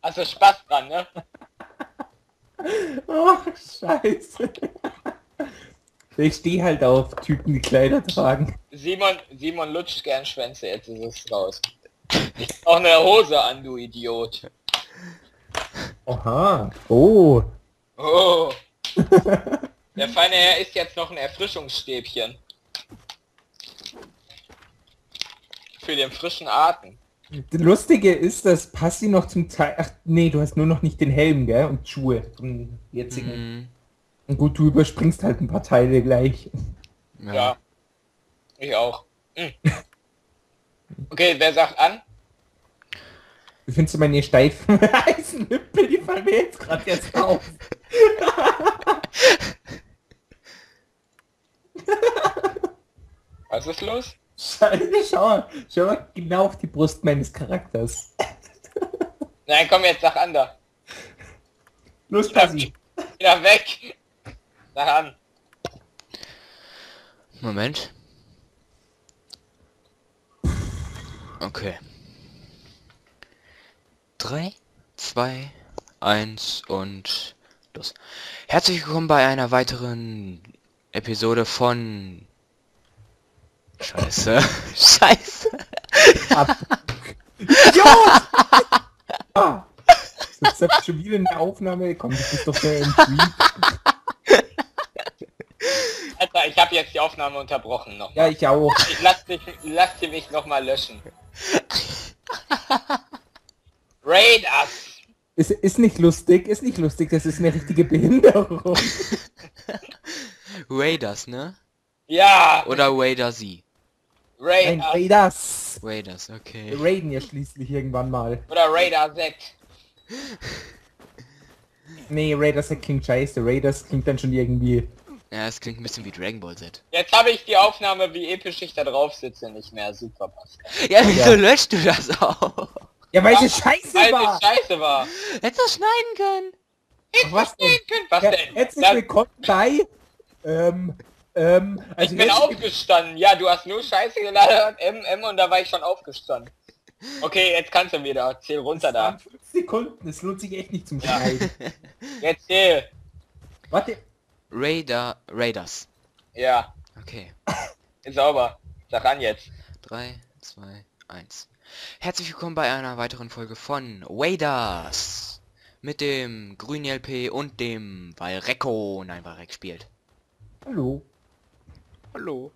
Hast du Spaß dran, ne? Oh, scheiße. Ich stehe halt auf Typen, die Kleider tragen. Simon lutscht gern Schwänze, jetzt ist es raus. Ich hab auch eine Hose an, du Idiot. Oha. Oh. Oh. Der feine Herr isst jetzt noch ein Erfrischungsstäbchen. Für den frischen Atem. Das Lustige ist, dass Passi noch zum Teil... Ach nee, du hast nur noch nicht den Helm, gell? Und Schuhe vom jetzigen. Und gut, du überspringst halt ein paar Teile gleich. Ja. Ich auch. Okay, wer sagt an? Wie findest du meine steifen heißen Nippel? Die fallen mir jetzt gerade erst auf. Was ist los? Scheiße, schau mal genau auf die Brust meines Charakters. Nein, komm jetzt, sag an da. Los, Passi. Wieder weg. Sag an. Moment. Okay. 3, 2, 1 und los. Herzlich willkommen bei einer weiteren Episode von... Scheiße. Scheiße. Idiot! Ah. Jetzt habt ihr schon wieder eine Aufnahme. Komm, das ist doch der Entry. Alter, ich habe jetzt die Aufnahme unterbrochen noch. Ja, ich auch. Lass sie mich noch mal löschen. Raiders! Ist nicht lustig, das ist eine richtige Behinderung. Raiders, ne? Ja! Oder Raider sie. Ein Raiders! Raiders. Raiders, okay. Wir raiden ja schließlich irgendwann mal. Oder Raider 6. Nee, Raiders klingt scheiße. Raiders klingt dann schon irgendwie... Ja, es klingt ein bisschen wie Dragon Ball Z. Jetzt habe ich die Aufnahme, wie episch ich da drauf sitze, nicht mehr. Super passt. Ja, wieso Ja. löscht du das auch? Ja, weil es scheiße Weil war. es scheiße war. Hättest du schneiden können. Ach, was denn? Was Ja, denn? herzlich Ja, willkommen bei... ich bin aufgestanden. Ja, du hast nur Scheiße geladen, und da war ich schon aufgestanden. Okay, jetzt kannst du wieder. Zähl runter Das waren da. 5 Sekunden, es lohnt sich echt nicht zum Schneiden. Jetzt zähl. Warte, Raiders. Ja, Okay. ist sauber. Sag an jetzt. 3, 2, 1. Herzlich willkommen bei einer weiteren Folge von Raiders. Mit dem grünen LP und dem Valrecco. Nein, Valrec spielt. hallo. Hallo.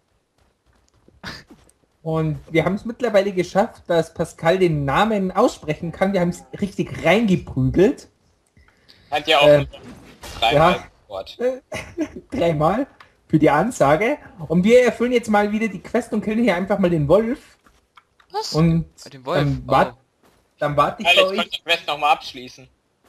Und wir haben es mittlerweile geschafft, dass Pascal den Namen aussprechen kann. Wir haben es richtig reingeprügelt. Hat ja auch Ähm, dreimal ja. Wort. 3-mal für die Ansage. Und wir erfüllen jetzt mal wieder die Quest und killen hier einfach mal den Wolf. Was? Und Den Wolf. dann warte ich Alter, bei ich euch. konnte die Quest nochmal abschließen.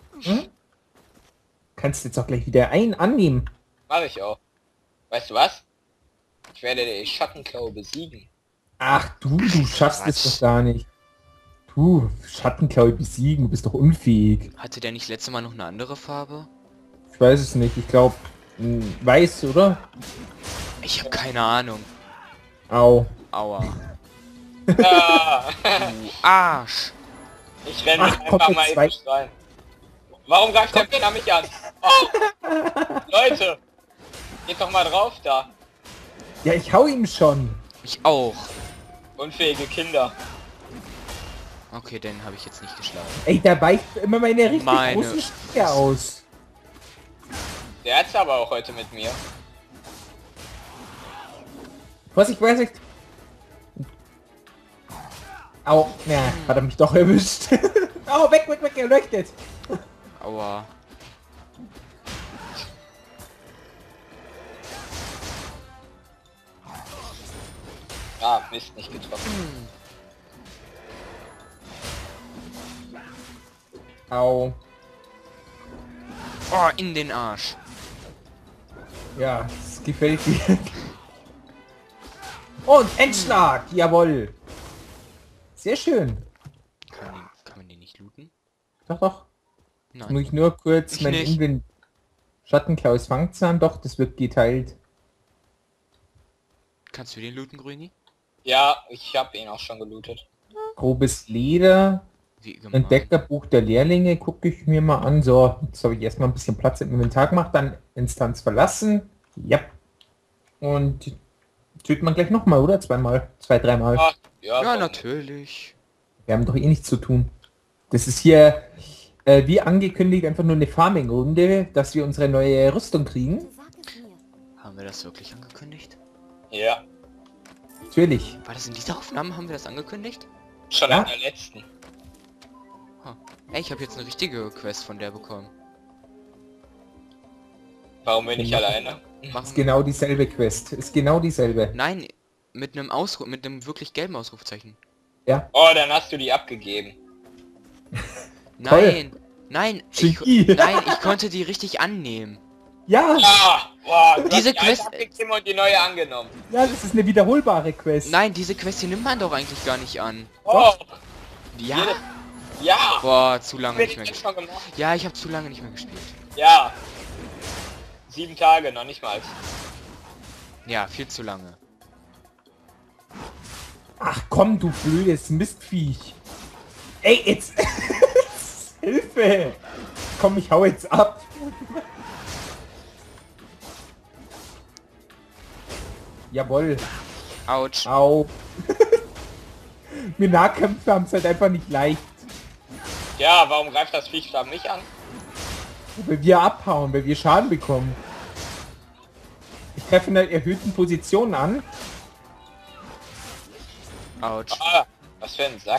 Kannst jetzt auch gleich wieder annehmen. Mach ich auch. Weißt du was? Ich werde die Schattenklau besiegen. Ach du schaffst es Quatsch. doch gar nicht. Du, Schattenklaue besiegen, du bist doch unfähig. Hatte der nicht letztes Mal noch eine andere Farbe? Ich weiß es nicht, ich glaube weiß, oder? Ich habe keine Ahnung. Au. Aua. Ah, Du Arsch. ich renne Ach, einfach komm, mal jetzt eben rein. Warum greift der Penner mich an? Oh! Leute! Geht doch mal drauf da. Ja, ich hau ihm schon. Ich auch. Unfähige Kinder. Okay, den habe ich jetzt nicht geschlagen. Ey, da weicht immer meine richtig Meine großen Stücke aus. Der hat's aber auch heute mit mir. Vorsicht, Vorsicht. Au, na, hat er mich doch erwischt. Au, weg, er leuchtet. Aua. Ah, Mist, nicht getroffen. Au. Oh, in den Arsch. Ja, das gefällt mir. Und Endschlag, jawohl. Sehr schön. Kann man den nicht looten? Doch, doch. Muss Nein. ich nur kurz Ich mein nicht. Invent... Schattenklaus Fangzahn, doch, das wird geteilt. Kannst du den looten, Grüni? Ja, ich habe ihn auch schon gelootet. Grobes Leder, Wie gemein. Entdeckerbuch der Lehrlinge gucke ich mir mal an. So, jetzt habe ich erstmal ein bisschen Platz im Inventar gemacht, dann Instanz verlassen. Ja. Und tötet man gleich nochmal, oder? Zweimal, dreimal. Ja, Ja, komm. natürlich. Wir haben doch eh nichts zu tun. Das ist hier, wie angekündigt, einfach nur eine Farming-Runde, dass wir unsere neue Rüstung kriegen. Haben wir das wirklich angekündigt? Ja, Natürlich. War das in dieser Aufnahme? Haben wir das angekündigt? schon Ja. in der letzten. Ey, ich habe jetzt eine richtige Quest von der bekommen. Warum bin ich alleine? Machen Ist genau dieselbe Quest. Ist genau dieselbe. Nein, mit einem mit einem wirklich gelben Ausrufzeichen. Ja. Oh, dann hast du die abgegeben. Nein, nein, Genie. nein, ich konnte die richtig annehmen. Ja, Ja, boah, du Diese hast die alte Quest- abgegeben und die neue angenommen. ja, das ist eine wiederholbare Quest. Nein, diese Quest hier nimmt man doch eigentlich gar nicht an. Oh, Ja? Jedes- ja. Boah, zu lange Bin nicht mehr ich jetzt gespielt. schon gemacht? Ja, ich habe zu lange nicht mehr gespielt. Ja. 7 Tage, noch nicht mal. Ja, viel zu lange. Ach komm, du blödes Mistviech. Ey, jetzt... Hilfe! Komm, ich hau jetzt ab. Jawohl. Autsch. Au. Wir Nahkämpfer haben es halt einfach nicht leicht. Ja, warum greift das Viech da mich an? Weil wir abhauen, weil wir Schaden bekommen. Ich treffe in einer erhöhten Position an. Autsch. Ah, was für ein Sack.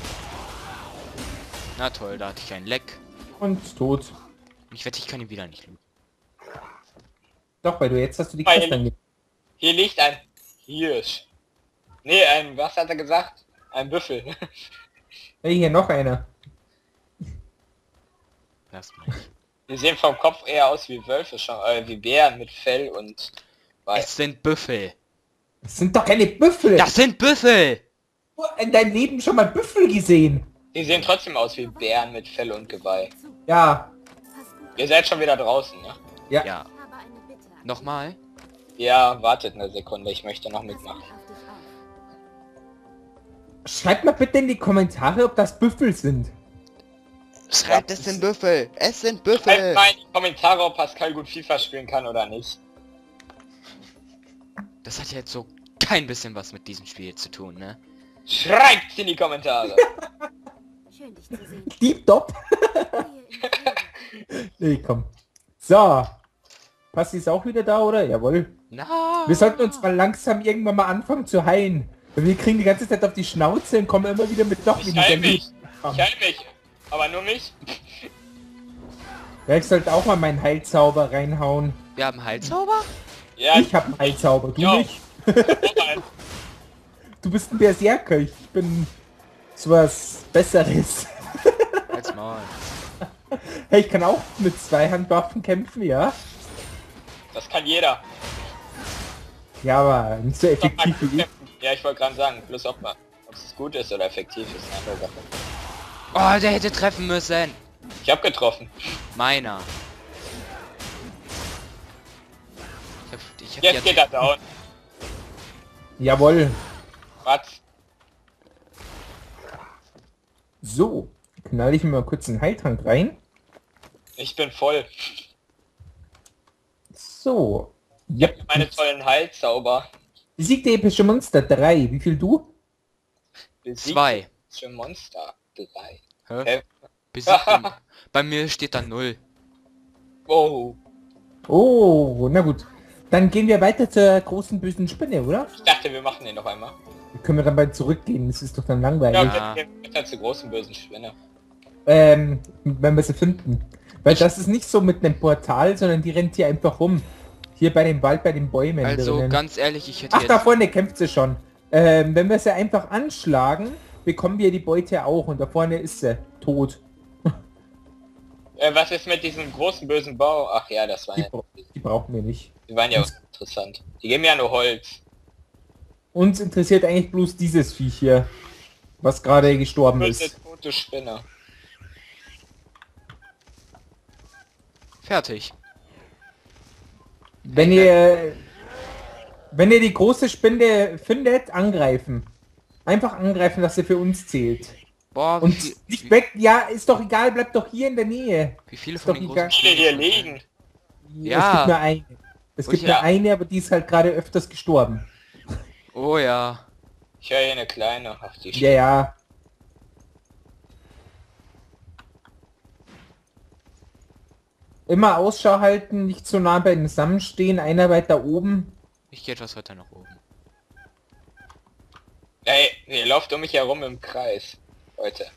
Na toll, da hatte ich einen Leck. Und tot. Ich wette, ich kann ihn wieder nicht looten. Doch, weil du jetzt hast du die Weil- Quest angegeben. Hier liegt ein Hirsch. Nee, was hat er gesagt? Ein Büffel. Hey, hier noch einer. Lass mich. Die sehen vom Kopf eher aus wie Wölfe schon, wie Bären mit Fell und Weiß. Es sind Büffel. Das sind doch keine Büffel. Das sind Büffel! Du hast in deinem Leben schon mal Büffel gesehen. Die sehen trotzdem aus wie Bären mit Fell und Geweih. Ja. Ihr seid schon wieder draußen, ne? Ja. Ja. Nochmal? Ja, wartet eine Sekunde, ich möchte noch mitmachen. Schreibt mal bitte in die Kommentare, ob das Büffel sind. Schreibt, es sind Büffel! Es sind Schreibt Büffel! mal in die Kommentare, ob Pascal gut FIFA spielen kann oder nicht. Das hat ja jetzt so kein bisschen was mit diesem Spiel zu tun, ne? Schreibt's in die Kommentare. Schön, dich zu sehen. Deep Top. Nee, komm. So. Passi ist auch wieder da, oder? Jawohl. Na. Wir sollten uns mal langsam irgendwann mal anfangen zu heilen. Weil wir kriegen die ganze Zeit auf die Schnauze und kommen immer wieder mit noch Ich weniger heil mich. Leben. Ich heil mich. Aber nur mich. Ja, ich sollte auch mal meinen Heilzauber reinhauen. Wir haben Heilzauber? Ja, Ich habe einen Heilzauber, du Ja. nicht. Moment. Du bist ein Berserker, ich bin sowas Besseres. Als Maul. Hey, ich kann auch mit Zweihandwaffen kämpfen, ja? Das kann jeder. Ja, aber nicht so effektiv wie ich. Ja, ich wollte gerade sagen, bloß ob es gut ist oder effektiv ist, eine andere Sache. Oh, der hätte treffen müssen. Ich habe getroffen. Meiner. Ich hab Jetzt geht er down. Jawohl. Was? So, knall ich mir mal kurz einen Heiltrank rein. Ich bin voll. So. Ja. Meine tollen Heilzauber. Besiegte epische Monster 3. Wie viel du? Besiegt 2. schon Monster 3. Hä? Hä? Besiegt im- Bei mir steht da 0. Oh. Oh, na gut. Dann gehen wir weiter zur großen bösen Spinne, oder? Ich dachte, wir machen den noch einmal. Können wir dann bald zurückgehen? Das ist doch dann langweilig. Ja, Ja. wir gehen weiter zur großen bösen Spinne. Wenn wir sie finden. Weil das ist nicht so mit einem Portal, sondern die rennt hier einfach rum. Hier bei dem Wald, bei den Bäumen. Also drinnen. ganz ehrlich, ich hätte Ach, da jetzt... vorne kämpft sie schon. Wenn wir sie einfach anschlagen, bekommen wir die Beute auch. Und da vorne ist sie tot. Was ist mit diesem großen bösen Bau? Ach ja, das war Die, ja, die brauchen wir nicht. die waren ja interessant. Die geben ja nur Holz. Uns interessiert eigentlich bloß dieses Viech hier, was gerade gestorben Böse ist. tote Spinne. Fertig. Wenn ihr die große Spinne findet, angreifen. Einfach angreifen, dass sie für uns zählt. Boah, Und nicht weg, ja, ist doch egal, bleib doch hier in der Nähe. wie viele Ist von doch den egal. großen Viele hier Spinnen- liegen. Ja. Es gibt nur eine. Es Und gibt ich- nur eine, aber die ist halt gerade öfters gestorben. Oh ja. Ich höre hier eine kleine. Ach, die Ja, ja. Immer Ausschau halten, nicht zu nah beim Zusammenstehen, einer weiter oben. Ich gehe etwas weiter nach oben. Ey, ihr lauft um mich herum im Kreis. Leute.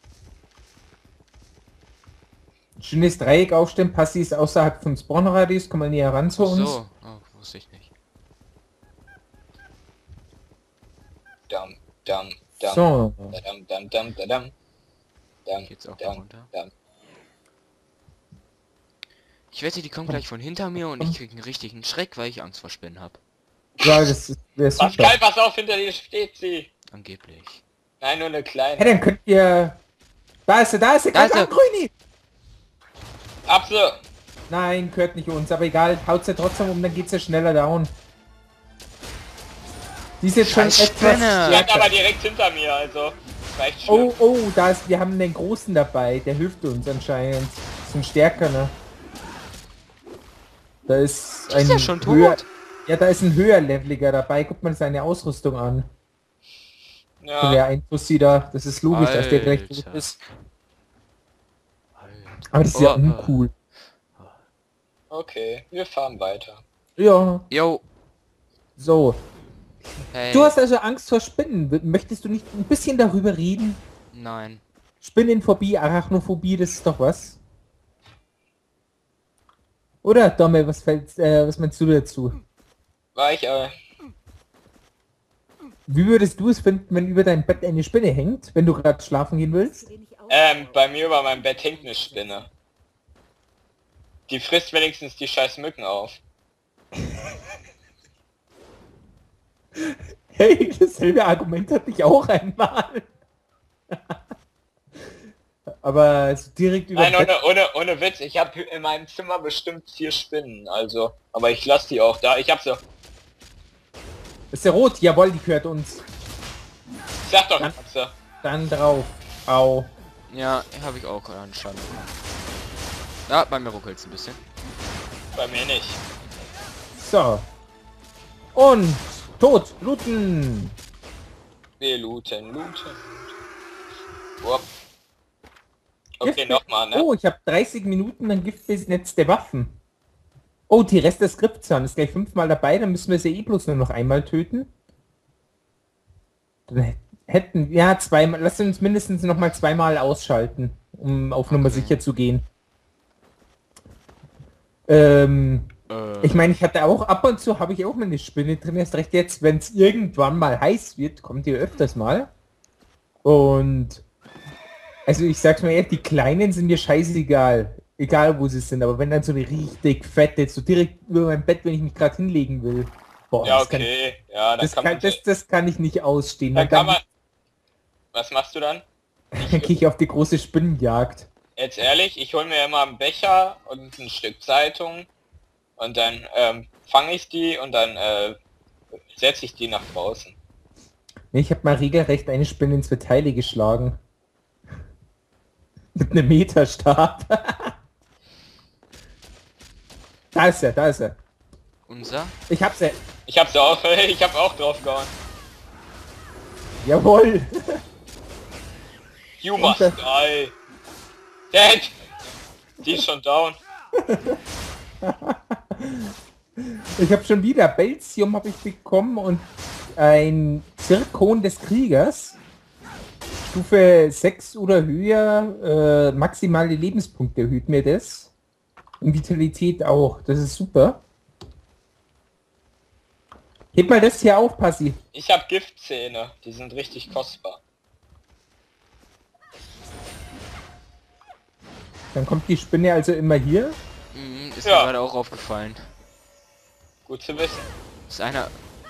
Schönes Dreieck aufstellen, Passi ist außerhalb vom Spawnradius, komm mal näher ran zu uns. So, oh, wusste ich nicht. Dam, dam, dam. So. Dam, dam, dam, dam. Dam, Geht's auch da dam, runter? dam. Ich wette, die kommen gleich von hinter mir und ich krieg einen richtigen Schreck, weil ich Angst vor Spinnen hab. Ja, das wäre super. Pascal, pass auf, hinter dir steht sie. Angeblich. Nein, nur eine Hey, kleine. dann könnt ihr... Da ist er, Da ist greif er. an, Grüni! Ab so. Nein, gehört nicht uns, aber egal, haut's ja trotzdem um, dann geht's ja schneller down. Die ist jetzt schon Scheiß etwas Spinne. Die hat stärker. aber direkt hinter mir, also. Vielleicht schlimm. Oh, oh, da ist, wir haben den Großen dabei, der hilft uns anscheinend. Ist ein stärker, ne? Da ist Ist der schon höher, tot? ja, da ist ein höherleveliger dabei. Guckt mal seine Ausrüstung an. So Ja. der Einfluss da. Das ist logisch, dass der gleich tot Alter. ist. Aber das ist ja Oh, uncool. Okay, wir fahren weiter. Ja, Yo. so. Hey. Du hast also Angst vor Spinnen. Möchtest du nicht ein bisschen darüber reden? Nein. Spinnenphobie, Arachnophobie, das ist doch was. Oder, Domme, was meinst du dazu? War ich, Wie würdest du es finden, wenn über deinem Bett eine Spinne hängt, wenn du gerade schlafen gehen willst? bei mir über meinem Bett hängt eine Spinne. Die frisst wenigstens die scheiß Mücken auf. Hey, dasselbe Argument hatte ich auch einmal. Aber so direkt über Nein, Bett, ohne Witz, ich habe in meinem Zimmer bestimmt 4 Spinnen, also. Aber ich lasse die auch da. Ich hab so. ist der rot? Jawohl, die gehört uns. Ich sag doch, ich hab so. Dann drauf. Au. Ja, habe ich auch anscheinend. Ja, bei mir ruckelt's ein bisschen. Bei mir nicht. So. Und tot. Looten. Wir looten. Whoop. Okay, nochmal, ne? Oh, ich habe 30 Minuten an Giftnetz der Waffen. Oh, die Rest der Skriptzahn ist gleich 5-mal dabei, dann müssen wir sie eh bloß nur noch einmal töten. Dann hätten, ja, zweimal, lass uns mindestens noch mal 2-mal ausschalten, um auf Nummer sicher zu gehen. Ich meine, ich hatte auch ab und zu, habe ich auch mal eine Spinne drin, erst recht jetzt, wenn es irgendwann mal heiß wird, kommt ihr öfters mal. Und also ich sag's mal ehrlich, die Kleinen sind mir scheißegal. Egal wo sie sind, aber wenn dann so eine richtig fette, so direkt über mein Bett, wenn ich mich gerade hinlegen will. Boah, Ja, das kann, okay. Ja, dann das, kann kann, man... das kann ich nicht ausstehen. Dann Dann kann man... Was machst du dann? gehe ich auf die große Spinnenjagd. Jetzt ehrlich, ich hole mir immer einen Becher und ein Stück Zeitung und dann fange ich die und dann setze ich die nach draußen. Nee, ich habe mal regelrecht eine Spinne in 2 Teile geschlagen. Mit einem Meterstab. Da ist er, da ist er. Unser? Ich hab's ja. Ich hab's auch, ich hab auch drauf gehauen. Jawohl. You must das- die. Dead. Die ist schon down. Ich habe schon wieder Belzium habe ich bekommen und ein Zirkon des Kriegers. Stufe 6 oder höher, maximale Lebenspunkte erhöht mir das. Und Vitalität auch. Das ist super. Heb mal das hier auf, Passi. Ich hab Giftzähne. Die sind richtig kostbar. Dann kommt die Spinne also immer hier. Mhm, ist Ja. mir gerade auch aufgefallen. Gut zu wissen. Ist einer...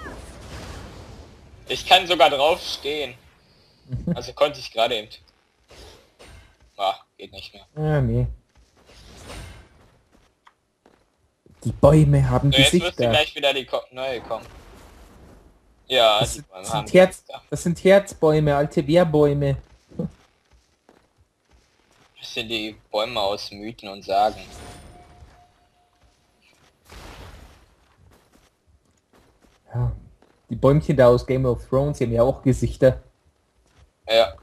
Ich kann sogar drauf stehen. Also konnte ich gerade eben. Ah, geht nicht mehr. Ah, nee. Die Bäume haben So, jetzt müsste Gesichter. gleich wieder die neue kommen. Ja, Das die sind, Bäume das, haben sind Herz, Gesichter. das sind Herzbäume, alte Wehrbäume. sind die Bäume aus Mythen und Sagen. Ja. Die Bäumchen da aus Game of Thrones, die haben ja auch Gesichter. Ja.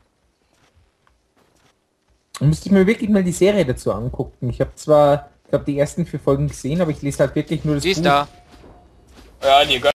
Müsste ich mir wirklich mal die Serie dazu angucken. Ich habe zwar, ich glaube, die ersten 4 Folgen gesehen, aber ich lese halt wirklich nur das Sie ist Buch. da. Ja, die